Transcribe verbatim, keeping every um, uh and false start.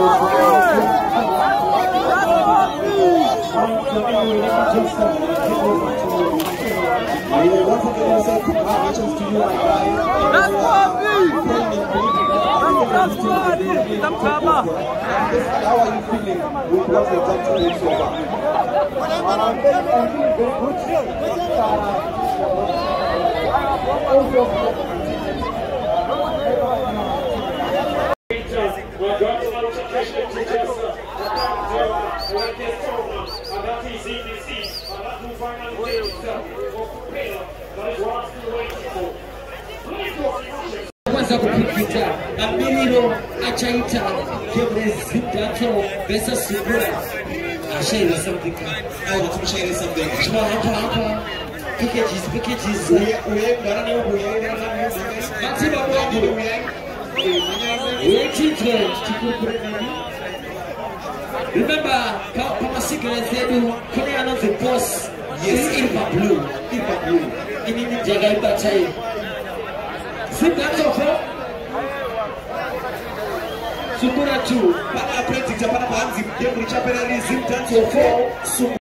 How are you feeling with what you've done today so far? I'm feeling very good. Kwanza kupita abiliro achaita kebrezidato besa sibura ashayira something aho tumshayira something shwa hapa hapa packages packages uye uye barani uye barani bati babo uye uye chitwe chikukureni. Remember kama cigarettes yetu kuna another boss yes in blue in blue ini jaga ibachai. Zip that off, huh? Sukura two. Para practice, para panzi. Dia bericara pada zip that off.